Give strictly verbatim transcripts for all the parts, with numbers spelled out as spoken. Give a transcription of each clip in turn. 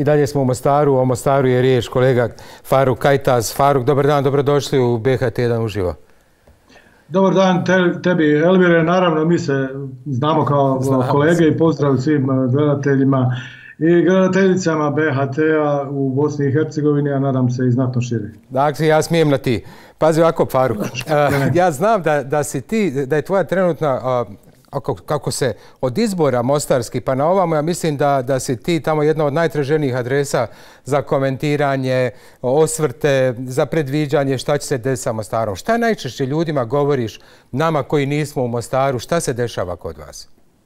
I dalje smo u Mostaru, o Mostaru je riječ kolega Faruk Kajtaz. Faruk, dobar dan, dobrodošli u B H T jedan uživo. Dobar dan tebi, Elvire. Naravno, mi se znamo kao znamo kolege i pozdrav svim gledateljima i gledateljicama B H T-a u Bosni i Hercegovini, a nadam se i znatno širi. Dakle, ja smijem na ti. Pazi ovako, Faruk, ja znam da, da si ti, da je tvoja trenutna, kako se od izbora mostarski pa na ovamo, ja mislim da, da si ti tamo jedna od najtraženijih adresa za komentiranje, osvrte, za predviđanje šta će se desiti sa Mostarom. Šta najčešće ljudima govoriš, nama koji nismo u Mostaru, šta se dešava kod vas?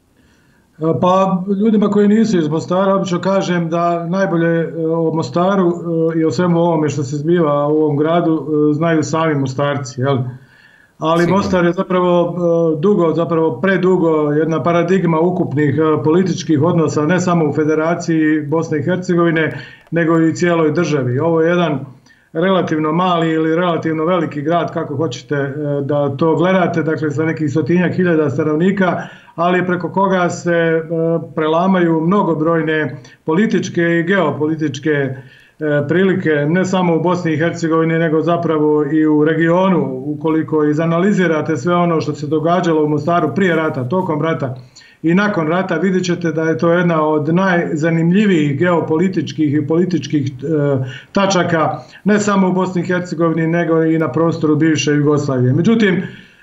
Pa ljudima koji nisu iz Mostara, obično kažem da najbolje o Mostaru i o svemu ovome što se zbiva u ovom gradu znaju sami Mostarci, jel? Ali Sigurno. Mostar je zapravo dugo, zapravo predugo jedna paradigma ukupnih političkih odnosa, ne samo u Federaciji Bosne i Hercegovine, nego i cijeloj državi. Ovo je jedan relativno mali ili relativno veliki grad, kako hoćete da to gledate, dakle sa nekih stotinjak hiljada stanovnika, ali preko koga se prelamaju mnogobrojne političke i geopolitičke prilike, ne samo u Bosni i Hercegovini, nego zapravo i u regionu. Ukoliko izanalizirate sve ono što se događalo u Mostaru prije rata, tokom rata i nakon rata, vidjet ćete da je to jedna od najzanimljivijih geopolitičkih i političkih e, tačaka, ne samo u Bosni i Hercegovini, nego i na prostoru bivše Jugoslavije. Međutim, e,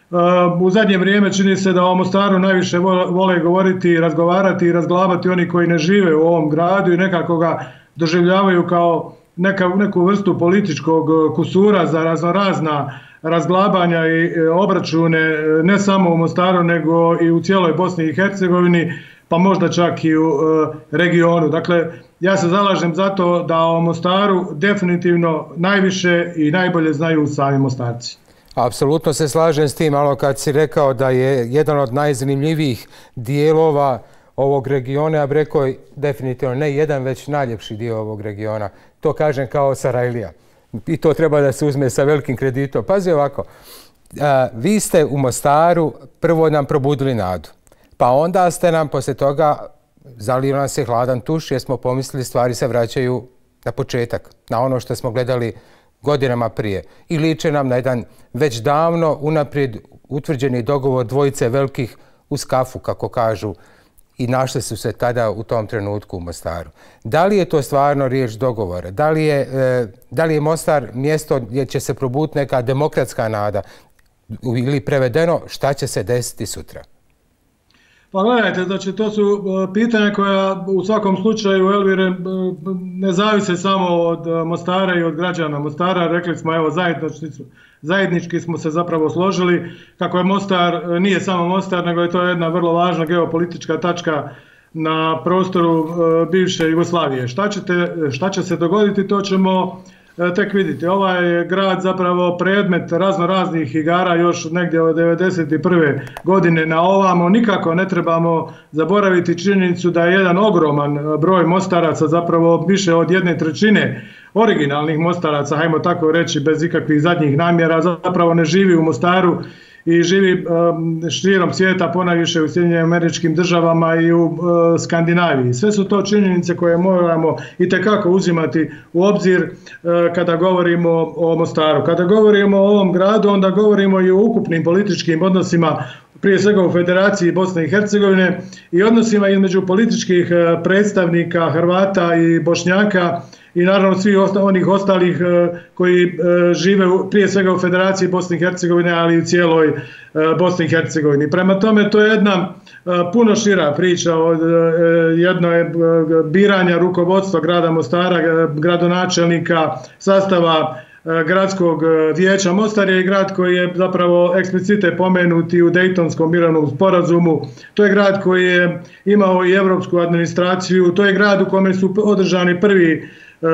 u zadnje vrijeme čini se da o Mostaru najviše vole, vole govoriti i razgovarati i razglabati oni koji ne žive u ovom gradu i nekako ga doživljavaju kao neka, neku vrstu političkog kusura za raznorazna razglabanja i obračune ne samo u Mostaru nego i u cijeloj Bosni i Hercegovini, pa možda čak i u regionu. Dakle, ja se zalažem za to da o Mostaru definitivno najviše i najbolje znaju sami Mostarci. Apsolutno se slažem s tim, ali kad si rekao da je jedan od najzanimljivijih dijelova ovog regiona, ja bih rekao definitivno ne jedan, već najljepši dio ovog regiona. To kažem kao Sarajlija. I to treba da se uzme sa velikim kreditom. Pazi ovako, a, vi ste u Mostaru prvo nam probudili nadu, pa onda ste nam poslije toga zalio nas je hladan tuš jer smo pomislili stvari se vraćaju na početak, na ono što smo gledali godinama prije. I liče nam na jedan već davno unaprijed utvrđeni dogovor dvojice velikih uz kafu, kako kažu, i našli su se tada u tom trenutku u Mostaru. Da li je to stvarno riječ dogovora? Da li je, e, da li je Mostar mjesto gdje će se probuditi neka demokratska nada? Ili prevedeno, šta će se desiti sutra? Pa gledajte, znači to su pitanja koja u svakom slučaju, Elvire, ne zavise samo od Mostara i od građana Mostara. Rekli smo, evo, zajednički, zajednički smo se zapravo složili kako je Mostar, nije samo Mostar, nego je to jedna vrlo važna geopolitička tačka na prostoru bivše Jugoslavije. Šta, ćete, šta će se dogoditi, to ćemo tek vidite. Ovaj je grad zapravo predmet razno raznih igara još negdje od devedeset prve godine na ovamo. Nikako ne trebamo zaboraviti činjenicu da je jedan ogroman broj Mostaraca, zapravo više od jedne trećine originalnih Mostaraca, hajmo tako reći, bez ikakvih zadnjih namjera, zapravo ne živi u Mostaru i živi um, širom svijeta, ponajviše u Sjedinjenim Američkim Državama i u uh, Skandinaviji. Sve su to činjenice koje moramo itekako uzimati u obzir uh, kada govorimo o Mostaru. Kada govorimo o ovom gradu, onda govorimo i o ukupnim političkim odnosima, prije svega u Federaciji Bosne i Hercegovine i odnosima između političkih uh, predstavnika Hrvata i Bošnjaka i naravno svih onih ostalih koji žive prije svega u Federaciji Bosne i Hercegovine, ali i u cijeloj Bosni i Hercegovini. Prema tome, to je jedna puno šira priča od jedno je biranja rukovodstva grada Mostara, gradonačelnika, sastava gradskog vijeća. Mostar je grad koji je zapravo eksplicite pomenuti u Dejtonskom mirovnom sporazumu. To je grad koji je imao i evropsku administraciju. To je grad u kome su održani prvi,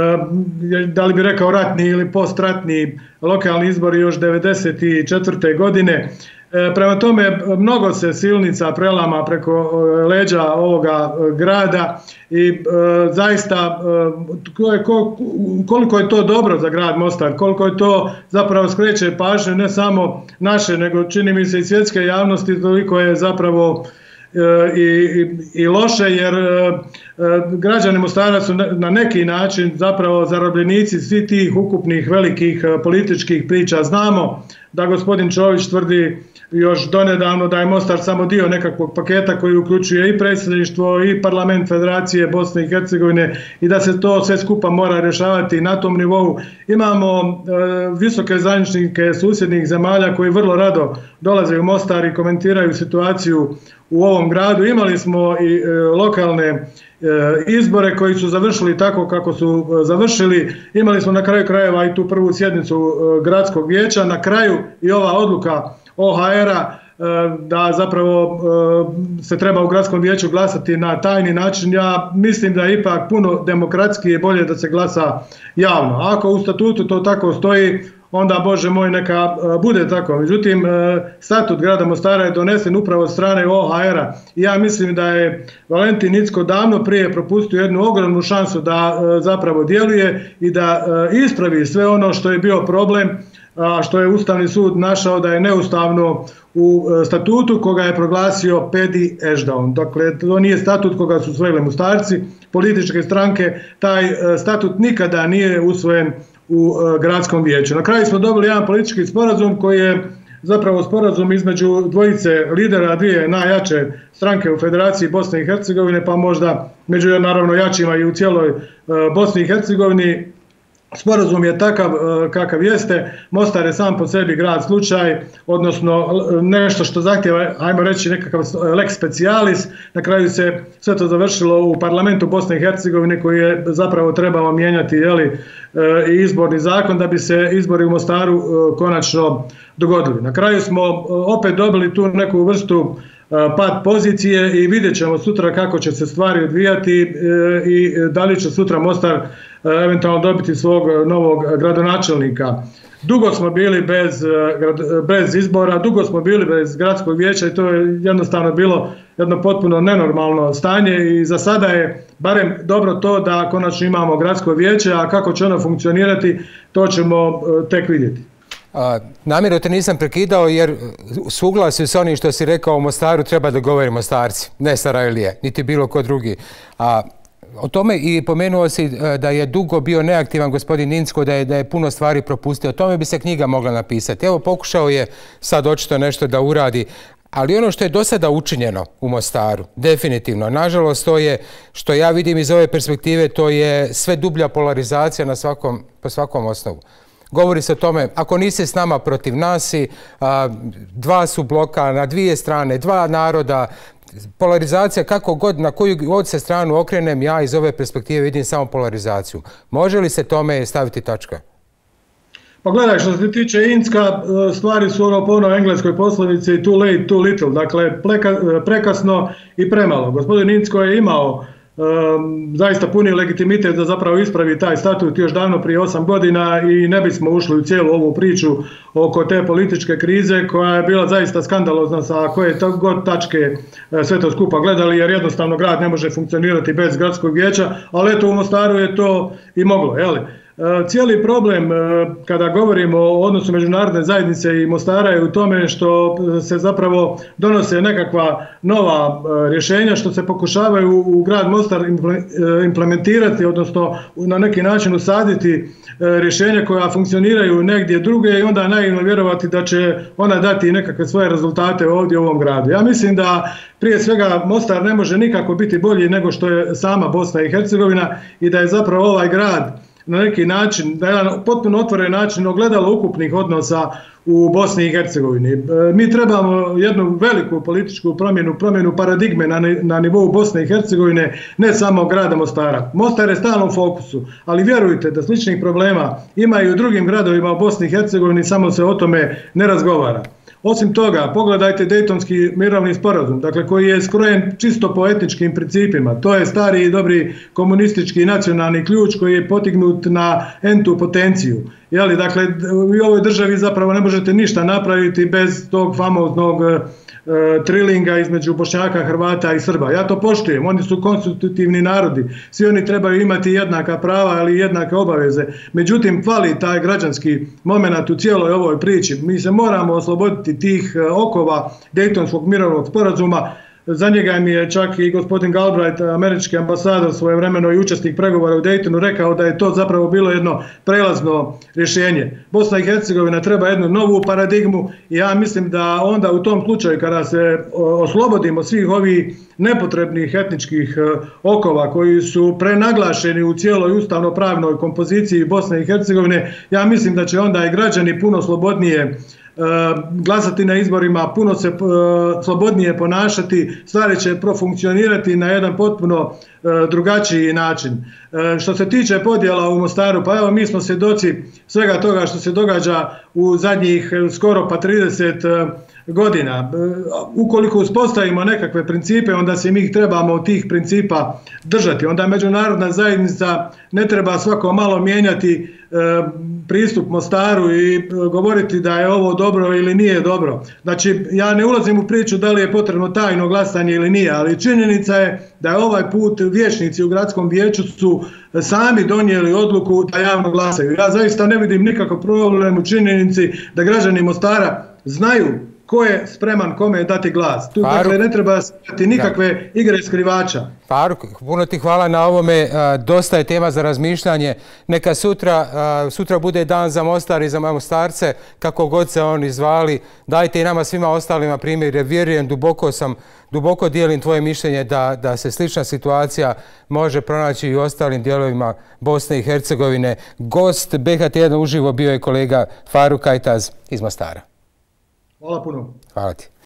da li bi rekao ratni ili postratni lokalni izbori još devedeset četvrte godine. Prema tome, mnogo se silnica prelama preko leđa ovoga grada i e, zaista e, koliko je to dobro za grad Mostar, koliko je to zapravo skreće pažnju ne samo naše, nego čini mi se i svjetske javnosti, toliko je zapravo e, i, i loše, jer e, građani Mostara su na neki način zapravo zarobljenici svih tih ukupnih velikih političkih priča. Znamo da gospodin Čović tvrdi još donedavno da je Mostar samo dio nekakvog paketa koji uključuje i predsjedništvo i parlament Federacije Bosne i Hercegovine i da se to sve skupa mora rješavati na tom nivou. Imamo e, visoke zvaničnike susjednih zemalja koji vrlo rado dolaze u Mostar i komentiraju situaciju u ovom gradu. Imali smo i e, lokalne e, izbore koji su završili tako kako su e, završili. Imali smo na kraju krajeva i tu prvu sjednicu e, gradskog vijeća. Na kraju i ova odluka O H R-a da zapravo se treba u gradskom vijeću glasati na tajni način. Ja mislim da je ipak puno demokratski i bolje da se glasa javno. Ako u statutu to tako stoji, onda Bože moj neka bude tako. Međutim, statut grada Mostara je donesen upravo od strane O H R-a i ja mislim da je Valentin Incko davno prije propustio jednu ogromnu šansu da zapravo djeluje i da ispravi sve ono što je bio problem, a što je Ustavni sud našao da je neustavno u statutu koga je proglasio Pedi Ešdaun. Dakle, to nije statut koga su usvojili Mostarci, političke stranke, taj statut nikada nije usvojen u gradskom vijeću. Na kraju smo dobili jedan politički sporazum koji je zapravo sporazum između dvojice lidera dvije najjače stranke u Federaciji Bosne i Hercegovine, pa možda među naravno jačima i u cijeloj Bosni i Hercegovini. Sporazum je takav kakav jeste. Mostar je sam po sebi grad slučaj, odnosno nešto što zahtjeva, ajmo reći, nekakav lex specialis. Na kraju se sve to završilo u parlamentu Bosne i Hercegovine koji je zapravo trebao mijenjati jeli, i izborni zakon da bi se izbori u Mostaru konačno dogodili. Na kraju smo opet dobili tu neku vrstu pad pozicije i vidjet ćemo sutra kako će se stvari odvijati i da li će sutra Mostar eventualno dobiti svog novog gradonačelnika. Dugo smo bili bez, bez izbora, dugo smo bili bez gradskog vijeća i to je jednostavno bilo jedno potpuno nenormalno stanje i za sada je barem dobro to da konačno imamo gradsko vijeće, a kako će ono funkcionirati to ćemo tek vidjeti. A, namjerno te nisam prekidao jer suglasio s onim što si rekao o Mostaru treba da govori Mostarci, ne Sarajlije, niti bilo ko drugi. A, o tome i pomenuo si da je dugo bio neaktivan gospodin Incko, da je, da je puno stvari propustio. O tome bi se knjiga mogla napisati. Evo, pokušao je sad očito nešto da uradi, ali ono što je do sada učinjeno u Mostaru, definitivno, nažalost, to je, što ja vidim iz ove perspektive, to je sve dublja polarizacija na svakom, po svakom osnovu. Govori se o tome, ako nisi s nama protiv nas, a, dva su bloka na dvije strane, dva naroda, polarizacija kako god, na koju god se stranu okrenem, ja iz ove perspektive vidim samo polarizaciju. Može li se tome staviti tačka? Pa gledaj, što se tiče Incka, stvari su ono po onoj engleskoj poslovici too late, too little, dakle pleka, prekasno i premalo. Gospodin Incko je imao Um, zaista puni legitimitet da zapravo ispravi taj statut još davno prije osam godina i ne bismo ušli u cijelu ovu priču oko te političke krize koja je bila zaista skandalozna sa koje god tačke sve to skupa gledali jer jednostavno grad ne može funkcionirati bez gradskog vijeća, ali eto u Mostaru je to i moglo, jeli? Cijeli problem kada govorimo o odnosu međunarodne zajednice i Mostara je u tome što se zapravo donose nekakva nova rješenja što se pokušavaju u grad Mostar implementirati, odnosno na neki način usaditi rješenja koja funkcioniraju negdje druge i onda naivno vjerovati da će ona dati nekakve svoje rezultate ovdje u ovom gradu. Ja mislim da prije svega Mostar ne može nikako biti bolji nego što je sama Bosna i Hercegovina i da je zapravo ovaj grad na neki način, da je jedan potpuno otvoren način ogledalo ukupnih odnosa u Bosni i Hercegovini. Mi trebamo jednu veliku političku promjenu, promjenu paradigme na, na nivou Bosne i Hercegovine, ne samo grada Mostara. Mostar je stalno u fokusu, ali vjerujte da sličnih problema ima i u drugim gradovima u Bosni i Hercegovini, samo se o tome ne razgovara. Osim toga, pogledajte Dejtonski mirovni sporazum, dakle koji je skrojen čisto po etničkim principima. To je stari i dobri komunistički nacionalni ključ koji je potignut na entu potenciju. Jeli, dakle, u ovoj državi zapravo ne možete ništa napraviti bez tog famoznog e, trilinga između Bošnjaka, Hrvata i Srba. Ja to poštujem, oni su konstitutivni narodi, svi oni trebaju imati jednaka prava, ali i jednake obaveze. Međutim, fali taj građanski moment u cijeloj ovoj priči. Mi se moramo osloboditi tih okova Dejtonskog mirovnog sporazuma. za njega mi je čak i gospodin Galbraith, američki ambasador, svojevremeno i učesnik pregovora u Daytonu, rekao da je to zapravo bilo jedno prelazno rješenje. Bosna i Hercegovina treba jednu novu paradigmu i ja mislim da onda u tom slučaju kada se oslobodimo svih ovih nepotrebnih etničkih okova koji su prenaglašeni u cijeloj ustavno-pravnoj kompoziciji Bosne i Hercegovine, ja mislim da će onda i građani puno slobodnije glasati na izborima, puno se slobodnije ponašati, stvari će profunkcionirati na jedan potpuno drugačiji način. Što se tiče podjela u Mostaru, pa evo mi smo svjedoci svega toga što se događa u zadnjih skoro pa trideset godina. Ukoliko uspostavimo nekakve principe, onda se mi trebamo od tih principa držati. Onda međunarodna zajednica ne treba svako malo mijenjati pristup Mostaru i govoriti da je ovo dobro ili nije dobro. Znači, ja ne ulazim u priču da li je potrebno tajno glasanje ili nije, ali činjenica je da je ovaj put vijećnici u gradskom vijeću su sami donijeli odluku da javno glasaju. Ja zaista ne vidim nikakav problem u činjenici da građani Mostara znaju ko je spreman kome dati glas. Tu dakle, ne treba staviti nikakve igre skrivača. Faruk, puno ti hvala na ovome. Dosta je tema za razmišljanje. Neka sutra, sutra bude dan za Mostar i za Mostarce, kako god se oni zvali. Dajte i nama svima ostalima primjer, jer vjerujem, duboko sam, duboko dijelim tvoje mišljenje da, da se slična situacija može pronaći i u ostalim dijelovima Bosne i Hercegovine. Gost B H tjedna uživo bio je kolega Faruk Kajtaz iz Mostara. Hvala puno. Hvala ti.